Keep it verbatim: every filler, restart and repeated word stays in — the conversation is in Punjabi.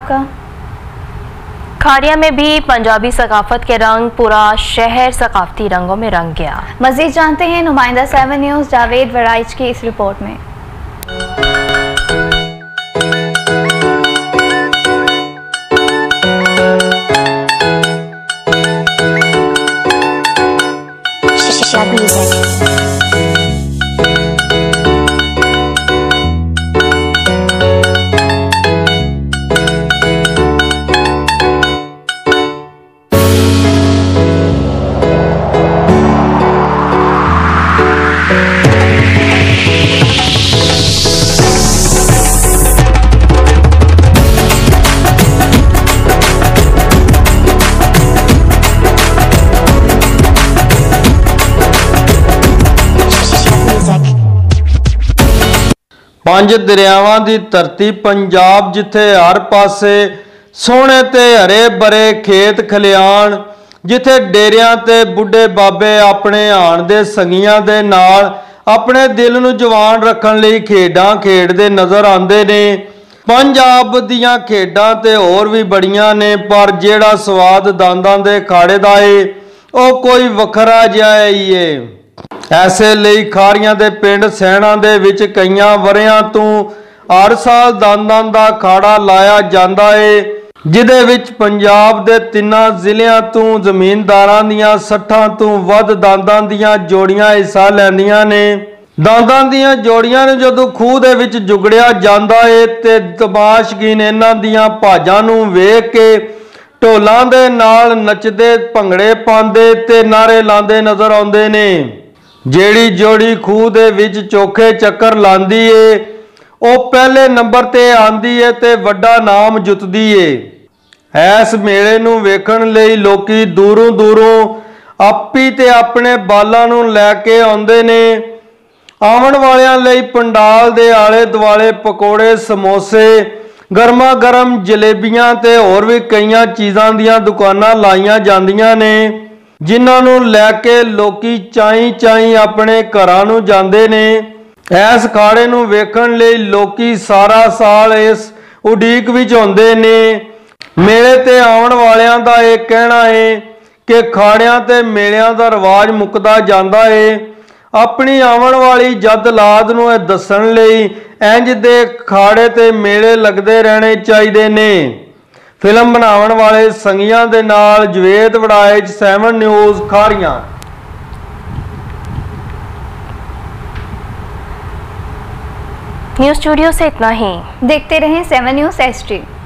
आपका। खाड़िया में भी पंजाबी सकाफत के रंग, पूरा शहर सकाफती रंगों में रंग गया। मजीद जानते हैं नुमाइंदा सेवन न्यूज़ जावेद वराइच की इस रिपोर्ट में। पंज दरियावां दी धरती पंजाब, जिथे हर पासे सोहणे ते हरे भरे खेत खलियाण, जिथे डेरियां ते बुढ़े बाबे अपने आण दे संगियां दे नाल अपने दिल नूं जवान रखण लई खेडां खेडदे नज़र आंदे ने। पंजाब दीयां खेडां ते होर भी बड़ियां ने, पर जिहड़ा स्वाद दांदां दे खाड़े दा है ओह कोई वखरा जिहा ही है। ऐसे ਲਈ खाड़ियां दे पिंड सैणा दे विच कईयां वरियां तों हर साल दांदां दा खाड़ा लाया जांदा है, जिहदे विच पंजाब दे तिन्नां ਜ਼ਿਲ੍ਹਿਆਂ तों ਜ਼ਮੀਨਦਾਰਾਂ ਦੀਆਂ ਸੱਠਾਂ ਤੋਂ ਵੱਧ दांदां ਦੀਆਂ ਜੋੜੀਆਂ हिस्सा लैंदियां ने। दांदां ਦੀਆਂ ਜੋੜੀਆਂ ਨੂੰ ਜਦੋਂ ਖੂਹ ਦੇ ਵਿੱਚ ਜੁਗੜਿਆ ਜਾਂਦਾ ਹੈ ਤੇ ਤਮਾਸ਼ਗੀਨ ਇਹਨਾਂ ਦੀਆਂ ਭਾਜਾਂ ਨੂੰ ਵੇਖ ਕੇ ਢੋਲਾਂ ਦੇ ਨਾਲ ਨੱਚਦੇ ਭੰਗੜੇ ਪਾਉਂਦੇ ਤੇ ਨਾਰੇ ਲਾਉਂਦੇ ਨਜ਼ਰ ਆਉਂਦੇ ਨੇ। ਜਿਹੜੀ ਜੋੜੀ ਖੂਹ ਦੇ ਵਿੱਚ ਚੋਖੇ ਚੱਕਰ ਲਾਂਦੀ ਏ ਉਹ ਪਹਿਲੇ ਨੰਬਰ ਤੇ ਆਂਦੀ ਏ ਤੇ ਵੱਡਾ ਨਾਮ ਜਿੱਤਦੀ ਏ। ਇਸ ਮੇਲੇ ਨੂੰ ਵੇਖਣ ਲਈ ਲੋਕੀ ਦੂਰੋਂ ਦੂਰੋਂ ਆਪੀ ਤੇ ਆਪਣੇ ਬਾਲਾਂ ਨੂੰ ਲੈ ਕੇ ਆਉਂਦੇ ਨੇ। ਆਉਣ ਵਾਲਿਆਂ ਲਈ ਪੰਡਾਲ ਦੇ ਆਲੇ ਦੁਆਲੇ ਪਕੌੜੇ, ਸਮੋਸੇ, ਗਰਮਾ ਗਰਮ ਜਲੇਬੀਆਂ ਤੇ ਹੋਰ ਵੀ ਕਈਆਂ ਚੀਜ਼ਾਂ ਦੀਆਂ ਦੁਕਾਨਾਂ ਲਾਈਆਂ ਜਾਂਦੀਆਂ ਨੇ, ਜਿਨ੍ਹਾਂ ਨੂੰ ਲੈ ਕੇ ਲੋਕੀ ਚਾਈ ਚਾਈ ਆਪਣੇ ਘਰਾਂ ਨੂੰ ਜਾਂਦੇ ਨੇ। ਇਸ ਖਾੜੇ ਨੂੰ ਵੇਖਣ ਲਈ ਲੋਕੀ ਸਾਰਾ ਸਾਲ ਇਸ ਉਡੀਕ ਵਿੱਚ ਹੁੰਦੇ ਨੇ। ਮੇਲੇ ਤੇ ਆਉਣ ਵਾਲਿਆਂ ਦਾ ਇਹ ਕਹਿਣਾ ਹੈ ਕਿ ਖਾੜਿਆਂ ਤੇ ਮੇਲਿਆਂ ਦਾ ਰਿਵਾਜ ਮੁੱਕਦਾ ਜਾਂਦਾ ਹੈ। ਆਪਣੀ ਆਉਣ ਵਾਲੀ ਜਦ ਲਾਦ ਨੂੰ ਇਹ ਦੱਸਣ ਲਈ ਇੰਜ ਦੇ ਖਾੜੇ ਤੇ ਮੇਲੇ ਲੱਗਦੇ ਰਹਿਣੇ ਚਾਹੀਦੇ ਨੇ। फिल्म बनाने वाले संगियां दे नाल जवेद वड़ाइच, सेवन न्यूज़ खाड़ियां। न्यूज़ स्टूडियो से इतना ही। देखते रहें सेवन न्यूज़ एच डी।